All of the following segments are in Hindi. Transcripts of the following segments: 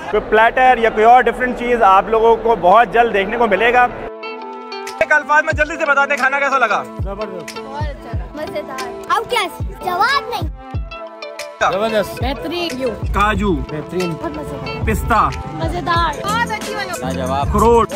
कोई प्लेटर या कोई और डिफरेंट चीज़ आप लोगों को बहुत जल्द देखने को मिलेगा। एक अल्फाज में जल्दी से बता दें, खाना कैसा लगा? जबरदस्त, बहुत अच्छा, मजेदार। अब क्या जवाब नहीं, जबरदस्त, बेहतरीन, काजू बेहतरीन, बहुत मजेदार, पिस्ता मजेदार, बहुत अच्छी बनी, लाजवाब, अखरोट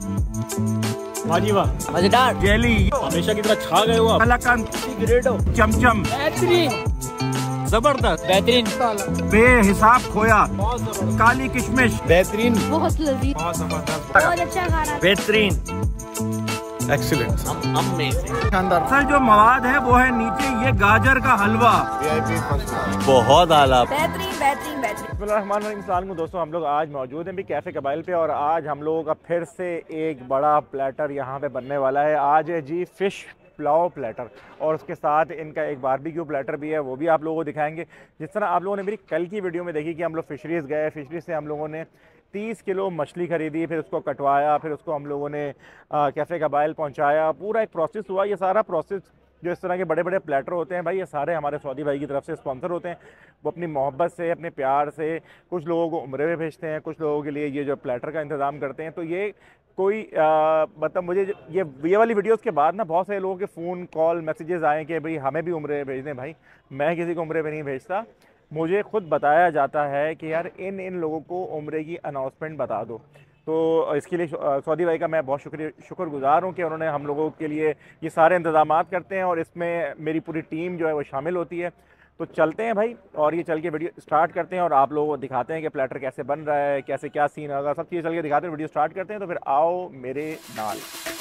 मजेदार, जेली हमेशा की तरह छा गए हो आप, कलाकंद, चमचम बेहतरीन, जबरदस्त, बेहतरीन, बेहिसाब खोया, काली किशमिश बेहतरीन, बहुत लजीज, बहुत जबरदस्त, बहुत अच्छा खाना, बेहतरीन, एक्सीलेंट, शानदार। सर जो मवाद है वो है नीचे ये गाजर का हलवा, बहुत आला, बेहतरीन बेहतरीन बेहतरीन। अस्सलाम दोस्तों, हम लोग आज मौजूद हैं भी कैफ़े कबाइल पे और आज हम लोगों का फिर से एक बड़ा प्लेटर यहाँ पे बनने वाला है। आज है जी फ़िश पुलाव प्लेटर और उसके साथ इनका एक बारबेक्यू प्लेटर भी है, वो भी आप लोगों को दिखाएंगे। जिस तरह आप लोगों ने मेरी कल की वीडियो में देखी कि हम लोग फ़िशरीज़ गए, फ़िशरीज़ से हम लोगों ने 30 किलो मछली ख़रीदी, फिर उसको कटवाया, फिर उसको हम लोगों ने कैफ़े कबाइल पहुँचाया। पूरा एक प्रोसेस हुआ। ये सारा प्रोसेस जो इस तरह के बड़े बड़े प्लेटर होते हैं भाई, ये सारे हमारे सऊदी भाई की तरफ से स्पॉन्सर होते हैं। वो अपनी मोहब्बत से, अपने प्यार से कुछ लोगों को उम्रे में भेजते हैं, कुछ लोगों के लिए ये जो प्लेटर का इंतज़ाम करते हैं। तो ये कोई मतलब मुझे ये वाली वीडियोस के बाद ना बहुत सारे लोगों के फ़ोन कॉल मैसेजेस आए कि भाई हमें भी उम्रे भेज दें। भाई मैं किसी को उम्रे पे नहीं भेजता, मुझे खुद बताया जाता है कि यार इन लोगों को उम्रे की अनाउंसमेंट बता दो। तो इसके लिए सऊदी भाई का मैं बहुत शुक्रगुजार हूँ कि उन्होंने हम लोगों के लिए ये सारे इंतज़ाम करते हैं और इसमें मेरी पूरी टीम जो है वो शामिल होती है। तो चलते हैं भाई और ये चल के वीडियो स्टार्ट करते हैं और आप लोगों को दिखाते हैं कि प्लेटर कैसे बन रहा है, कैसे क्या सीन होगा, सब चीज़ चल के दिखाते हैं। वीडियो स्टार्ट करते हैं, तो फिर आओ मेरे नाल।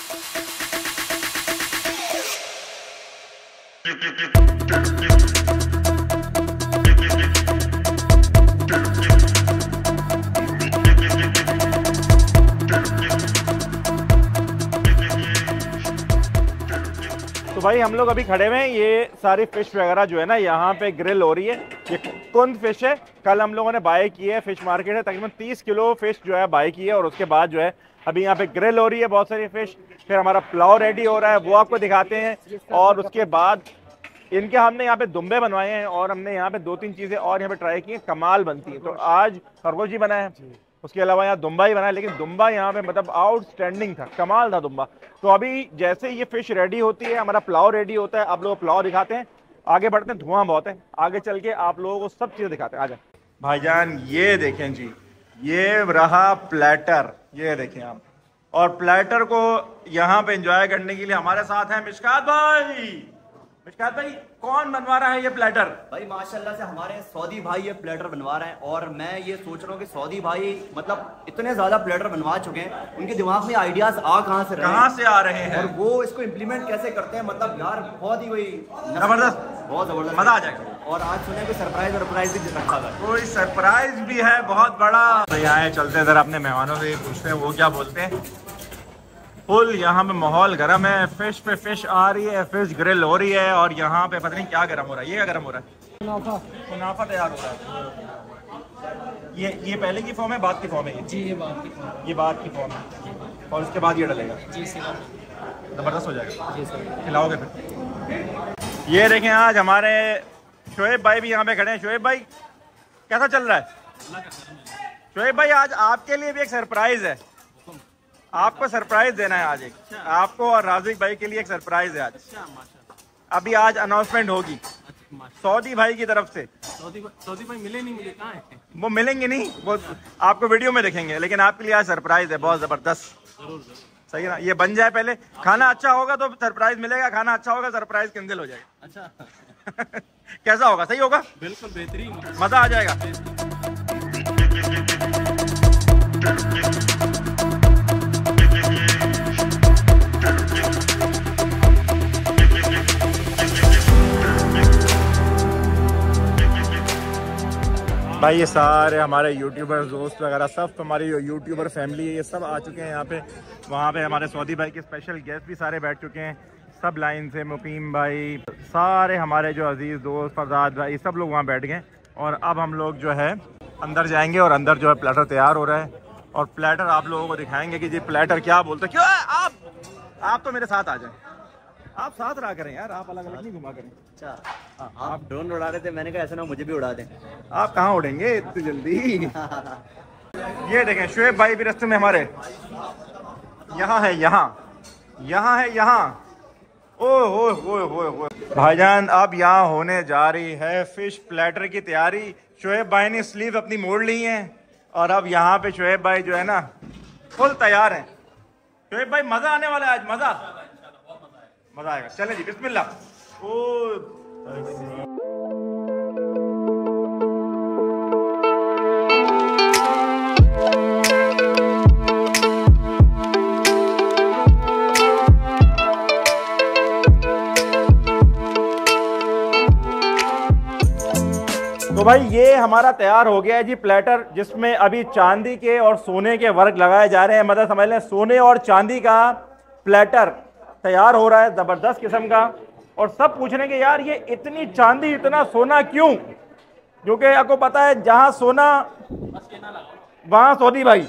तो भाई हम लोग अभी खड़े हुए हैं, ये सारी फ़िश वगैरह जो है ना यहाँ पे ग्रिल हो रही है। ये कुंद फ़िश है, कल हम लोगों ने बाय की है, फ़िश मार्केट है, तकरीबन 30 किलो फ़िश जो है बाय की है और उसके बाद जो है अभी यहाँ पे ग्रिल हो रही है बहुत सारी फ़िश। फिर हमारा पुलाव रेडी हो रहा है, वो आपको दिखाते हैं। और उसके बाद इनके हमने यहाँ पे दुम्बे बनवाए हैं और हमने यहाँ पे 2-3 चीज़ें और यहाँ पे ट्राई की हैं, कमाल बनती हैं। तो आज खरगोश जी बना है, उसके अलावा यहाँ दुम्बा ही बना है, लेकिन दुम्बा यहाँ पे मतलब आउटस्टैंडिंग था, कमाल था दुम्बा। तो अभी जैसे ये फ़िश रेडी होती है, हमारा पुलाव रेडी होता है। आप लोग पुलाव दिखाते हैं, आगे बढ़ते हैं, धुआं बहुत है, आगे चल के आप लोगों को सब चीज़ें दिखाते हैं। आ जाए भाईजान, ये देखें जी, ये रहा प्लेटर, ये देखें आप। और प्लेटर को यहाँ पे एंजॉय करने के लिए हमारे साथ हैं मिशकात भाई। मिशकात भाई, कौन बनवा रहा है ये प्लेटर? भाई माशाल्लाह से हमारे सऊदी भाई ये प्लेटर बनवा रहे हैं और मैं ये सोच रहा हूँ कि सऊदी भाई मतलब इतने ज्यादा प्लेटर बनवा चुके हैं, उनके दिमाग में आइडियाज कहाँ से आ रहे हैं और वो इसको इम्प्लीमेंट कैसे करते हैं। मतलब यार बहुत ही वही जबरदस्त, बहुत जबरदस्त, मजा आ जाएगा। और आज सुने कोई सरप्राइज भी रखा था, कोई सरप्राइज भी है बहुत बड़ा। तो यहाँ चलते हैं जरा अपने मेहमानों से पूछते हैं वो क्या बोलते हैं। फुल यहाँ पे माहौल गर्म है, फिश पे फिश आ रही है, फिश ग्रिल हो रही है और यहाँ पे पता नहीं क्या गर्म हो रहा है। ये क्या गर्म हो रहा है? मुनाफा तैयार हो रहा है। ये पहले की फॉर्म है, बाद की फॉर्म है? जी ये बात की फॉर्म, ये बाद की फॉर्म है और उसके बाद ये डलेगा। जी सर, जबरदस्त हो जाएगा। जी सर, खिलाओगे फिर? ये देखें आज हमारे शोएब भाई भी यहाँ पे खड़े हैं। शोएब भाई कैसा चल रहा है? शोएब भाई आज आपके लिए भी एक सरप्राइज है, आपको सरप्राइज देना है आज। एक आपको और राजिक भाई के लिए एक सरप्राइज है आज। अभी आज अनाउंसमेंट होगी सऊदी भाई की तरफ से। सऊदी भाई मिले नहीं, मिले कहाँ है? वो मिलेंगे नहीं, वो आपको वीडियो में देखेंगे, लेकिन आपके लिए आज सरप्राइज है बहुत जबरदस्त। सही है ना? ये बन जाए पहले, खाना अच्छा होगा तो सरप्राइज मिलेगा, खाना अच्छा होगा सरप्राइज कैंसिल हो जाएगा। अच्छा कैसा होगा? सही होगा, बिल्कुल बेहतरीन, मजा आ जाएगा। भाई ये सारे हमारे यूट्यूबर दोस्त वगैरह सब हमारी यूट्यूबर फैमिली है, ये सब आ चुके हैं यहाँ पे। वहाँ पे हमारे सऊदी भाई के स्पेशल गेस्ट भी सारे बैठ चुके हैं, सब लाइन से। मुकीम भाई, सारे हमारे जो अजीज़ दोस्त, फरदाद भाई, सब लोग वहाँ बैठ गए। और अब हम लोग जो है अंदर जाएंगे और अंदर जो है प्लेटर तैयार हो रहा है और प्लेटर आप लोगों को दिखाएंगे कि जी प्लेटर क्या बोलते हैं। क्यों आप तो मेरे साथ आ जाएं, आप साथ रहा करें यार, आप अलग अलग नहीं घुमा करें। अच्छा आप ड्रोन उड़ा रहे थे, मैंने कहा ऐसा ना मुझे भी उड़ा दें। आप कहाँ उड़ेंगे इतनी जल्दी। ये देखें शुएब भाई भी रास्ते में हमारे यहाँ है, यहाँ है, यहाँ। ओह भाईजान, अब यहाँ होने जा रही है फिश प्लेटर की तैयारी। शुएब भाई ने स्लीव अपनी मोड़ ली है और अब यहाँ पे शुएब भाई जो है ना फुल तैयार है। शुएब भाई मजा आने वाला है आज, मजा आएगा। चले जी, बिस्मिल्लाह। ओ तो भाई ये हमारा तैयार हो गया है जी प्लेटर, जिसमें अभी चांदी के और सोने के वर्क लगाए जा रहे हैं। मतलब समझ लें सोने और चांदी का प्लेटर तैयार हो रहा है, ज़बरदस्त किस्म का। और सब पूछ रहे हैं कि यार ये इतनी चांदी इतना सोना क्यों? क्योंकि आपको पता है जहां सोना वहां सऊदी भाई।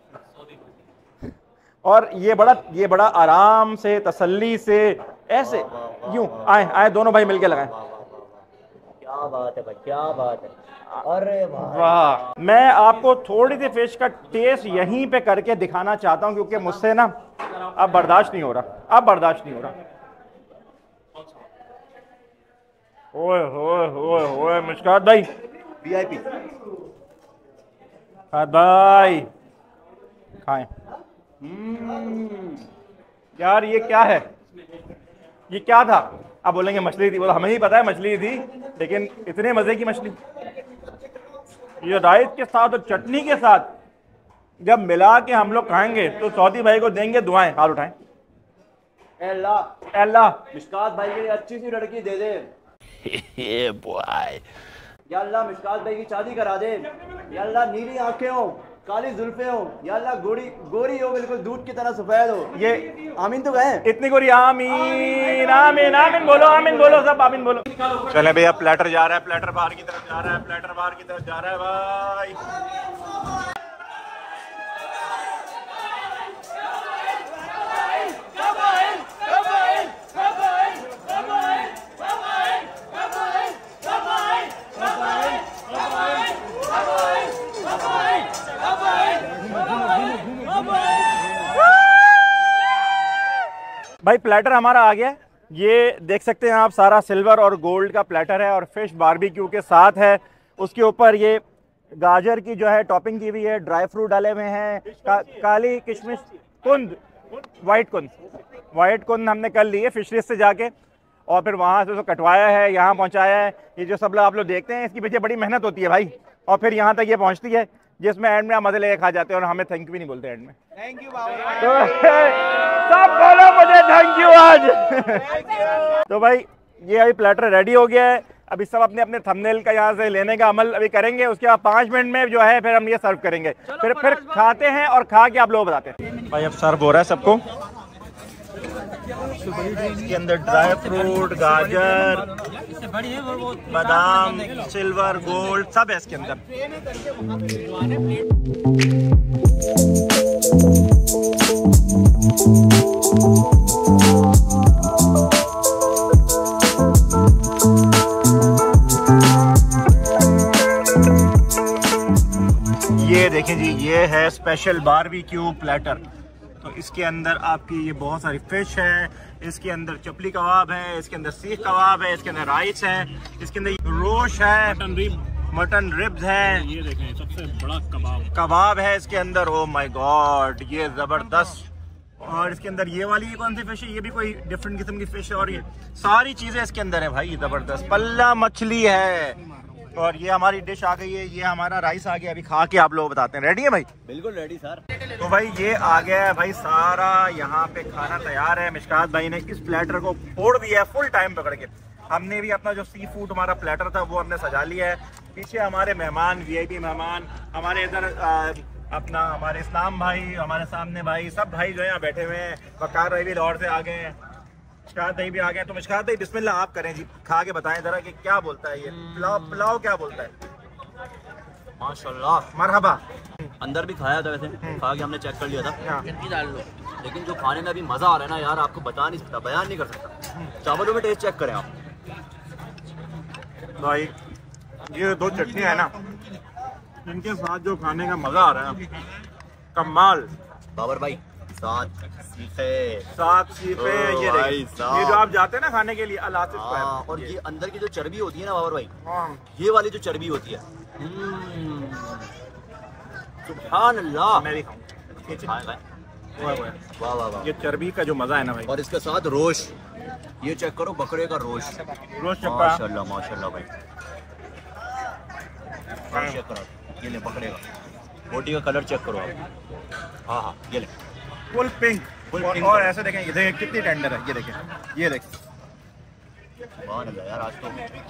और ये बड़ा आराम से तसल्ली से ऐसे यूं आए दोनों भाई मिलके लगाएं। क्या बात है भाई, क्या बात है। अरे वाह, मैं आपको थोड़ी सी फिश का टेस्ट यहीं पे करके दिखाना चाहता हूं क्योंकि मुझसे ना अब बर्दाश्त नहीं हो रहा। ओए मुस्कात भाई, VIP भाई खाएं। यार ये क्या है? ये क्या था? आप बोलेंगे मछली थी। बोला हमें ही पता है मछली थी, लेकिन इतने मजे की मछली। ये राइस के साथ और चटनी के साथ जब मिला के हम लोग खाएंगे तो सऊदी भाई को देंगे दुआएं। हाथ उठाएं। अल्लाह मिशकात भाई के लिए अच्छी सी लड़की दे दे। या अल्लाह मिशकात भाई की शादी करा दे। या अल्लाह नीली आंखें हो, काली जुल्फे हो। या अल्लाह गोरी हो, बिल्कुल दूध की तरह सफेद हो। ये आमीन तो कहें। इतनी गोरी। आमीन आमीन आमीन बोलो, आमीन बोलो, सब आमीन बोलो। चले भैया, प्लेटर जा रहा है, प्लेटर बाहर की तरफ जा रहा है, प्लेटर बाहर की तरफ जा रहा है भाई। भाई प्लेटर हमारा आ गया। ये देख सकते हैं आप, सारा सिल्वर और गोल्ड का प्लेटर है और फिश बारबेक्यू के साथ है। उसके ऊपर ये गाजर की जो है टॉपिंग की हुई है, ड्राई फ्रूट डाले हुए हैं, काली किशमिश, कुंद, वाइट कुंद हमने कर ली है फिशरीज से जाके और फिर वहाँ से उसको कटवाया है, यहाँ पहुँचाया है। ये जो सब लोग आप लोग देखते हैं, इसकी पीछे बड़ी मेहनत होती है भाई, और फिर यहाँ तक ये पहुँचती है, जिसमें एंड में आप मजे लेके खा जाते हैं और हमें थैंक यू भी नहीं बोलते एंड में। थैंक यू बाबा। सब बोलो मुझे थैंक यू आज। तो भाई ये अभी प्लेटर रेडी हो गया है। अभी सब अपने अपने थंबनेल का यहाँ से लेने का अमल अभी करेंगे। उसके बाद 5 मिनट में जो है फिर हम ये सर्व करेंगे। फिर खाते हैं और खा के आप लोग बताते हैं। भाई अब सर्व हो रहा है सबको। इसके अंदर ड्राई फ्रूट, गाजर, बादाम, सिल्वर, गोल्ड सब है इसके अंदर। ये देखें जी, ये है स्पेशल बारबेक्यू प्लेटर। तो इसके अंदर आपकी ये बहुत सारी फिश है, इसके अंदर चपली कबाब है, इसके अंदर सीख कबाब है, इसके अंदर राइस है, इसके अंदर रोश है, मटन रिब्स है, ये देखें सबसे बड़ा कबाब है इसके अंदर। ओ माय गॉड, ये जबरदस्त। और इसके अंदर ये वाली कौन सी फिश है? ये भी कोई डिफरेंट किस्म की फिश है और ये सारी चीजें इसके अंदर है भाई, जबरदस्त। पल्ला मछली है और ये हमारी डिश आ गई है। ये हमारा राइस आ गया, अभी खा के आप लोग बताते हैं। रेडी है भाई? बिल्कुल रेडी सर। तो भाई ये आ गया है भाई, सारा यहाँ पे खाना तैयार है। मिशकात भाई ने इस प्लेटर को फोड़ दिया है फुल टाइम पकड़ के। हमने भी अपना जो सी फूड हमारा प्लेटर था वो हमने सजा लिया है। पीछे हमारे मेहमान, VIP मेहमान, हमारे इधर अपना हमारे इस्लाम भाई, हमारे सामने भाई, सब भाई जो है यहाँ बैठे हुए हैं। वकार भाई भी लाहौर से आ गए हैं, मिशकात भाई भी आ गए। तो मिशकात भाई बिस्मिल्लाह आप करें जी, खा के बताएं जरा कि क्या बोलता है ये पुलाव क्या बोलता है? माशाल्लाह, मरहबा। अंदर भी खाया था वैसे, खा के हमने चेक कर लिया था। लेकिन जो खाने में अभी मजा आ रहा है ना यार, आपको बता नहीं सकता, बयान नहीं कर सकता। चावलों में टेस्ट चेक करें आप भाई। ये 2 चटनी है ना, इनके साथ जो खाने का मजा आ रहा है कमाल। बाबर भाई सात सीखे ये भाई, देखिए, ये जो आप जाते हैं ना खाने के लिए अलातिफ हाँ, और ये अंदर की जो चर्बी होती है ना बाबर भाई, हाँ। ये वाली जो चर्बी होती है, सुभान अल्लाह। मैं भी खाऊं। वाह वाह वाह। ये चर्बी का जो मजा है ना भाई, और इसके साथ रोश, ये चेक करो बकरे का रोश, रोज चक्का माशाल्लाह माशाल्लाह भाई। चेक करो, ये ले बकरे का, बोटी का कलर चेक करो आप। हाँ हाँ ये ले फुल पिंक। फुल और, पिंक। और ऐसे देखें, ये देखें कितनी टेंडर है, ये देखें, ये देखें। सुभान अल्लाह यार, आज तो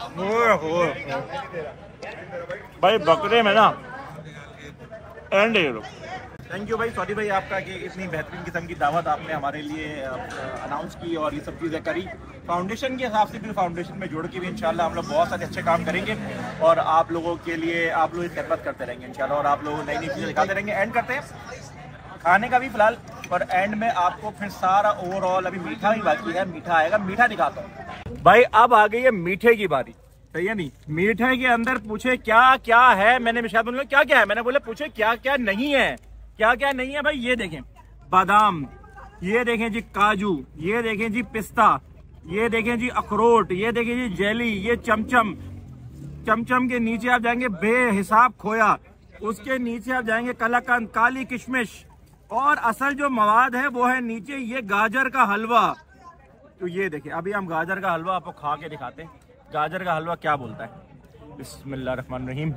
भाई बकरे में ना एंड ये लोग। थैंक यू भाई सॉरी भाई आपका कि इतनी बेहतरीन किस्म की दावत आपने हमारे लिए अनाउंस की और ये सब चीज़ें करी। फाउंडेशन के हिसाब से भी फाउंडेशन में जुड़ के भी इंशाल्लाह हम लोग बहुत सारे अच्छे काम करेंगे और आप लोगों के लिए आप लोग खिदमत करते रहेंगे इंशाल्लाह, और आप लोग नई नई चीज़ें दिखाते रहेंगे। एंड करते हैं खाने का भी फिलहाल, पर एंड में आपको फिर सारा ओवरऑल, अभी मीठा भी बाकी है, मीठा आएगा, मीठा दिखाता हूँ भाई। अब आ गई है मीठे की बारी, सही है नहीं? मीठे के अंदर पूछे क्या क्या है, मैंने शायद बोला क्या क्या है, मैंने बोला पूछे क्या क्या नहीं है, क्या क्या नहीं है भाई। ये देखें बादाम, ये देखें जी काजू, ये देखें जी पिस्ता, ये देखें जी अखरोट, ये देखें जी जेली, ये चमचम, चमचम के नीचे आप जाएंगे बेहिसाब खोया, उसके नीचे आप जाएंगे कलाकंद, काली किशमिश, और असल जो मवाद है वो है नीचे ये गाजर का हलवा। तो ये देखिए अभी हम गाजर का हलवा आपको खा के दिखाते हैं, गाजर का हलवा क्या बोलता है। बिस्मिल्लाहिर्रहमानिर्रहीम।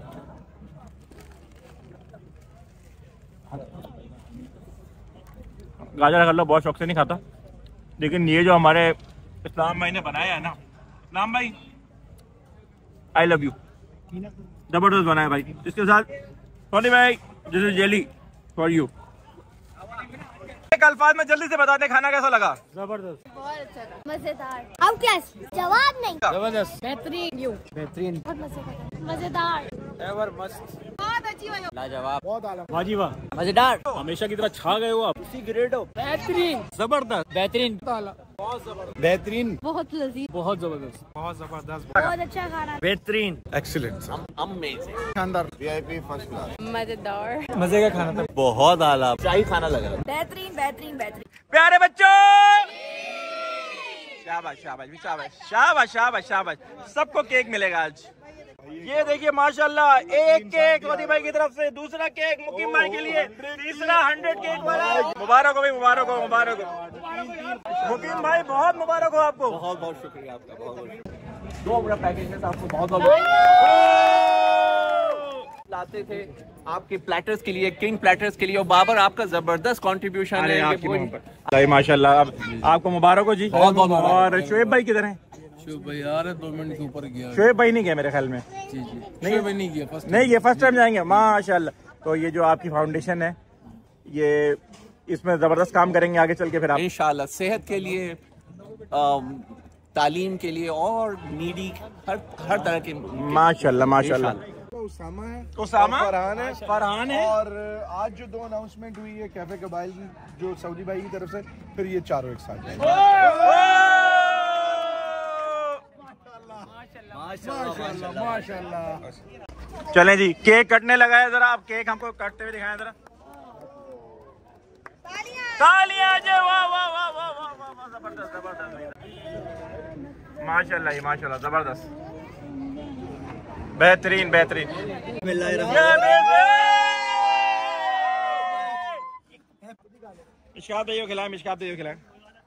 गाजर का हलवा बहुत शौक से नहीं खाता, लेकिन ये जो हमारे इस्लाम भाई ने बनाया है ना, इस्लाम भाई आई लव यू, जबरदस्त बनाया भाई। इसके साथ सोनी भाई this is jelly for you. एक अल्फाज में जल्दी से बता दे खाना कैसा लगा। जबरदस्त, बहुत अच्छा था, मजेदार। अब क्या जवाब नहीं। जबरदस्त, बेहतरीन, यू बेहतरीन, बहुत मजेदार, एवर मस्त, बहुत अच्छी हो। लाजवाब, बहुत आला, वाजिबा, मजेदार, हमेशा की तरह छा गए हो आप। उसी ग्रेड हो, बेहतरीन, जबरदस्त, बेहतरीन, बहुत जबरदस्त, बेहतरीन, बहुत लजीज, बहुत जबरदस्त, बहुत जबरदस्त, बहुत अच्छा खाना, बेहतरीन, एक्सीलेंट, अमेजिंग, शानदार, VIP फर्स्ट क्लास। मजेदार, मजे का खाना था, बहुत आला, शाही खाना लग रहा है। बेहतरीन बेहतरीन बेहतरीन। प्यारे बच्चों, शाबाश शाबाश शाबाश शाबाश शाबाश शाबाश, सबको केक मिलेगा आज। ये देखिए माशाल्लाह, एक केक मोदी भाई की तरफ से, दूसरा केक मुकीम भाई के लिए, तीसरा 100 केक वाला। मुबारक हो भाई, मुबारक हो, मुबारक हो मुकीम भाई, बहुत मुबारक हो आपको। बहुत बहुत शुक्रिया आपका, बहुत बहुत। 2 बड़ा पैकेज में आपको बहुत बहुत लाते थे आपके प्लेटर्स के लिए, किंग प्लेटर्स के लिए, और बाबर आपका जबरदस्त कंट्रीब्यूशन है। माशाल्लाह, अब आपको मुबारक हो जी। बहुत बहुत मुबारक। और शोएब भाई किधर हैं? शुभ भाई यार 2 मिनट के ऊपर गया। शोएब भाई नहीं गए मेरे ख्याल में। जी जी नहीं भाई नहीं गया, फर्स्ट नहीं, ये फर्स्ट टाइम जाएंगे माशाल्लाह। तो ये जो आपकी फाउंडेशन है, ये इसमें जबरदस्त काम करेंगे आगे चल के फिर आप। इंशाल्लाह सेहत के लिए, तालीम के लिए, और नीडी हर तरह के। माशाल्लाह माशाल्लाह। उसामा है, उसामा, फरहान है, है। और आज जो 2 अनाउंसमेंट हुई है कैफे कबाइल की, जो सऊदी भाई की तरफ से, फिर ये चारों एक साथ जाएंगे। माशाल्लाह। चलें जी, केक कटने लगा है, जरा आप केक हमको काटते हुए दिखाएं जरा। तालियां जी, वाह वाह वाह वाह वाह वाह वाह, जबरदस्त जबरदस्त, माशाल्लाह माशाल्लाह, जबरदस्त, बेहतरीन बेहतरीन। मिशकात भाई को खिलाएं, मिशकात भाई को खिलाएं।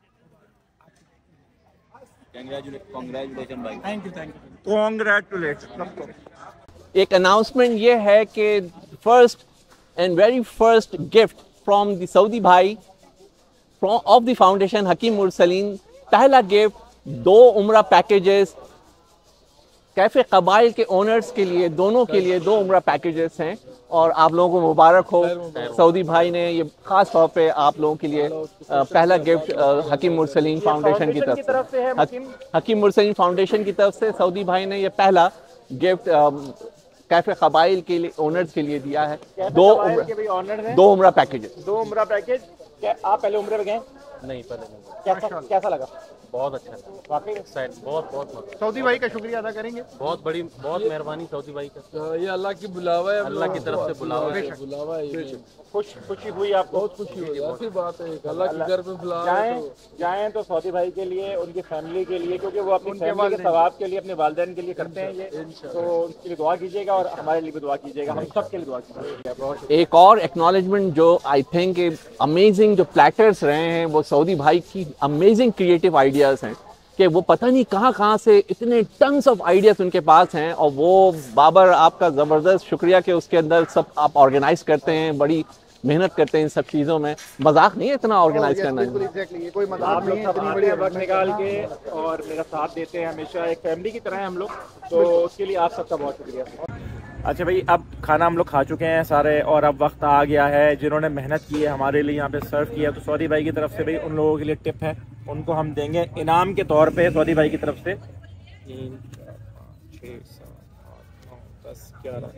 कांग्रेचुलेशन भाई, thank you, thank you. Congratulation सबको। एक अनाउंसमेंट ये है कि first and very first gift from the Saudi भाई of the foundation Hakim Mursaleen, पहला गिफ्ट 2 उम्रा पैकेजेस कैफे कबाइल के ओनर्स के लिए, दोनों के लिए 2 उम्रा पैकेजेस हैं, और आप लोगों को मुबारक हो। सऊदी भाई ने ये खास तौर पे आप लोगों के लिए पहला गिफ्ट हकीम मुरसलीन फाउंडेशन की तरफ से, हकीम मुरसलीन फाउंडेशन की तरफ से सऊदी भाई ने ये पहला गिफ्ट कैफे कबाइल के लिए ओनर्स के लिए दिया है। 2 उम्रा पैकेजेस। 2 उम्रा पैकेज। क्या आप पहले उम्रे पे गए? नहीं, पहले नहीं। कैसा लगा? बहुत अच्छा था, वाकई साइड बहुत सऊदी भाई का शुक्रिया अदा करेंगे। बहुत मेहरबानी सऊदी भाई का। ये अल्लाह की बुलावा है, अल्लाह की तरफ से बुलावा है। खुशी हुई आपको? बहुत खुशी हुई, ऐसी बात है, अल्लाह के घर में बुलावा जाएं तो सऊदी भाई के लिए, उनकी फैमिली के लिए, क्योंकि वो अपनी फैमिली के सवाब के लिए, अपने वालिदैन के लिए करते हैं ये, तो उनके लिए दुआ कीजिएगा और हमारे लिए भी दुआ कीजिएगा, हम सब के लिए दुआ कीजिएगा। एक और एक्नॉलेजमेंट जो आई थिंक अमेजिंग जो प्लेटर्स रहे हैं वो सऊदी भाई की अमेजिंग क्रिएटिव आइडियाज़ हैं कि वो पता नहीं कहाँ से इतने टन्स ऑफ आइडियाज़ उनके पास हैं, और वो बाबर आपका ज़बरदस्त शुक्रिया कि उसके अंदर सब आप ऑर्गेनाइज करते हैं, बड़ी मेहनत करते हैं इन सब चीज़ों में, मजाक नहीं है इतना ऑर्गेनाइज करना है। ये कोई मजाक नहीं है, इतनी बड़ी वक्त निकाल के और मेरा साथ देते हैं हमेशा, एक फैमिली की तरह है हम लोग, तो उसके लिए आप सबका बहुत शुक्रिया। अच्छा भाई, अब खाना हम लोग खा चुके हैं सारे और अब वक्त आ गया है, जिन्होंने मेहनत की है हमारे लिए यहाँ पे सर्व किया, तो सऊदी भाई की तरफ से भाई उन लोगों के लिए टिप है, उनको हम देंगे इनाम के तौर पे सऊदी भाई की तरफ से 3, 4, 5, 6, 7, 8, 9, 10, 11,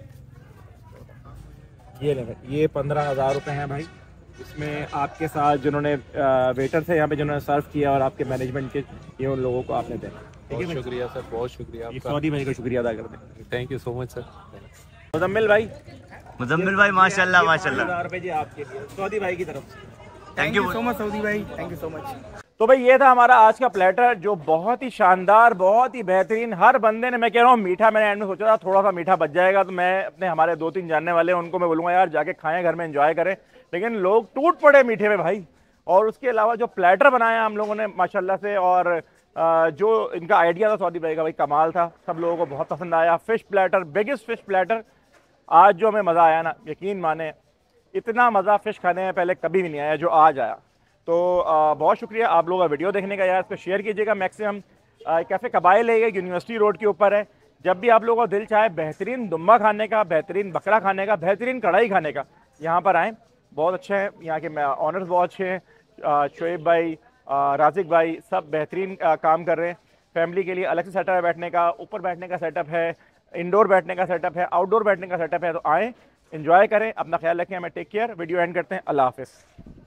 ये 15,000 रुपये हैं भाई। इसमें आपके साथ जिन्होंने वेटर थे यहाँ पे जिन्होंने सर्व किया और आपके मैनेजमेंट के, ये उन लोगों को आपने देना। बहुत शुक्रिया सर, बहुत शुक्रिया आपका। सऊदी भाई का शुक्रिया अदा कर दें। Thank you so much sir. Muzammil भाई माशाल्लाह माशाल्लाह। 1000 रुपये जी आपके लिए सऊदी भाई की तरफ से। Thank you so much Saudi भाई, थैंक यू सो मच। तो भाई ये था हमारा आज का प्लेटर, जो बहुत ही शानदार, बहुत ही बेहतरीन। हर बंदे ने, मैं कह रहा हूँ मीठा, मैंने एंड में सोचा था थोड़ा सा मीठा बच जाएगा, तो मैं अपने हमारे 2-3 जानने वाले हैं उनको मैं बोलूँगा यार जाके खाएं, घर में एंजॉय करें, लेकिन लोग टूट पड़े मीठे में भाई। और उसके अलावा जो प्लेटर बनाया हम लोगों ने माशाल्लाह से, और जो इनका आइडिया था सऊदी भाई का, भाई कमाल था, सब लोगों को बहुत पसंद आया। Fish platter, biggest fish platter, आज जो हमें मज़ा आया ना, यकीन माने इतना मज़ा फ़िश खाने में पहले कभी भी नहीं आया जो आज आया। तो बहुत शुक्रिया आप लोगों का वीडियो देखने का यार, इसको शेयर कीजिएगा मैक्सिमम। कैफ़े कबाइल है, यूनिवर्सिटी रोड के ऊपर है। जब भी आप लोगों को दिल चाहे बेहतरीन दुम्बा खाने का, बेहतरीन बकरा खाने का, बेहतरीन कढ़ाई खाने का, यहाँ पर आएँ, बहुत अच्छे हैं यहाँ के ऑनर्स, बहुत अच्छे हैं। शोएब भाई, राजिक भाई, सब बेहतरीन काम कर रहे हैं। फैमिली के लिए अलग से सेटअप है बैठने का, ऊपर बैठने का सेटअप है, इंडोर बैठने का सेटअप है, आउटडोर बैठने का सेटअप है। तो आएँ, एंजॉय करें, अपना ख्याल रखें, हमें टेक केयर। वीडियो एंड करते हैं, अल्लाह हाफ़िज़।